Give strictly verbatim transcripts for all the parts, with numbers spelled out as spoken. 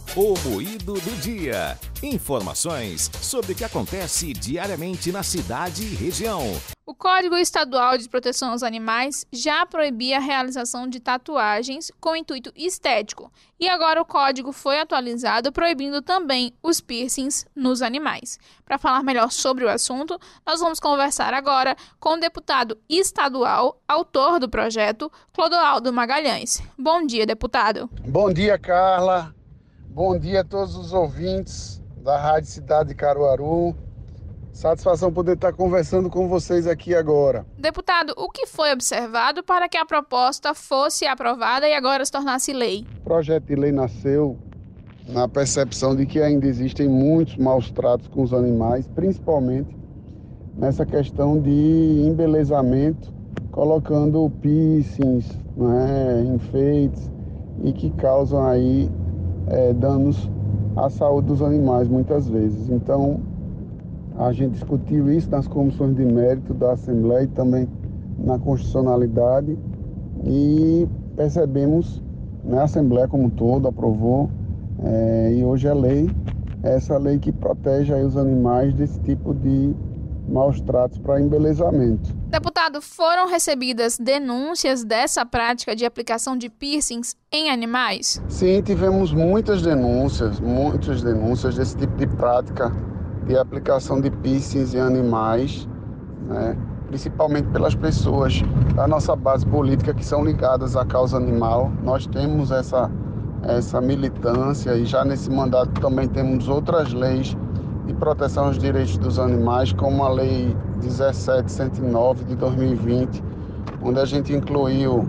O Moído do Dia. Informações sobre o que acontece diariamente na cidade e região. O Código Estadual de Proteção aos Animais já proibia a realização de tatuagens com intuito estético. E agora o código foi atualizado, proibindo também os piercings nos animais. Para falar melhor sobre o assunto, nós vamos conversar agora com o deputado estadual, autor do projeto, Clodoaldo Magalhães. Bom dia, deputado. Bom dia, Carla. Bom dia a todos os ouvintes da Rádio Cidade de Caruaru. Satisfação poder estar conversando com vocês aqui agora. Deputado, o que foi observado para que a proposta fosse aprovada e agora se tornasse lei? O projeto de lei nasceu na percepção de que ainda existem muitos maus tratos com os animais, principalmente nessa questão de embelezamento, colocando piercings, né, enfeites, e que causam aí é, danos à saúde dos animais muitas vezes. Então, a gente discutiu isso nas comissões de mérito da Assembleia e também na constitucionalidade e percebemos, né, a Assembleia como um todo aprovou é, e hoje é lei, essa lei que protege aí os animais desse tipo de maus tratos para embelezamento. Deputado, foram recebidas denúncias dessa prática de aplicação de piercings em animais? Sim, tivemos muitas denúncias, muitas denúncias desse tipo de prática de aplicação de piercings em animais, né, principalmente pelas pessoas da nossa base política que são ligadas à causa animal. Nós temos essa, essa militância e já nesse mandato também temos outras leis de proteção aos direitos dos animais, como a Lei dezessete cento e nove de dois mil e vinte, onde a gente incluiu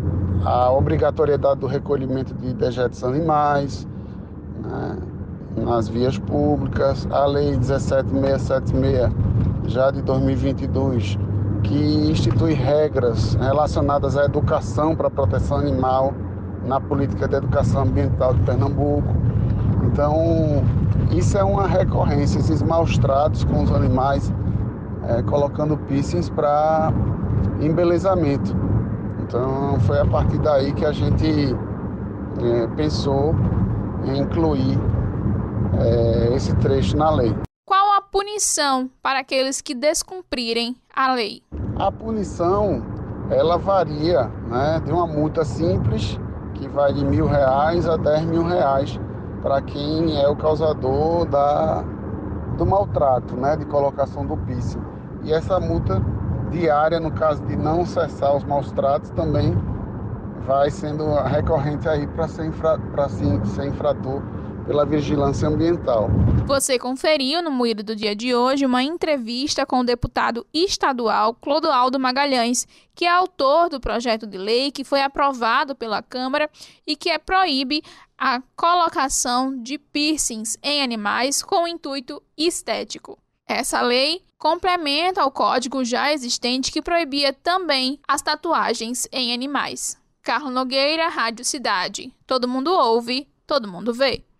a obrigatoriedade do recolhimento de dejetos animais, né, nas vias públicas, a Lei dezessete mil seiscentos e setenta e seis, já de dois mil e vinte e dois, que institui regras relacionadas à educação para a proteção animal na política de educação ambiental de Pernambuco. Então, isso é uma recorrência, esses maus tratos com os animais, é, colocando piercings para embelezamento. Então, foi a partir daí que a gente é, pensou em incluir É, esse trecho na lei. Qual a punição para aqueles que descumprirem a lei? A punição, ela varia, né, de uma multa simples, que vai de mil reais a dez mil reais, para quem é o causador da, do maltrato, né, de colocação do piercing. E essa multa diária, no caso de não cessar os maus tratos, também vai sendo recorrente aí para ser, infra, ser infrator pela vigilância ambiental. Você conferiu no Moído do Dia de hoje uma entrevista com o deputado estadual Clodoaldo Magalhães, que é autor do projeto de lei que foi aprovado pela Câmara e que é, proíbe a colocação de piercings em animais com intuito estético. Essa lei complementa o código já existente que proibia também as tatuagens em animais. Carla Nogueira, Rádio Cidade. Todo mundo ouve, todo mundo vê.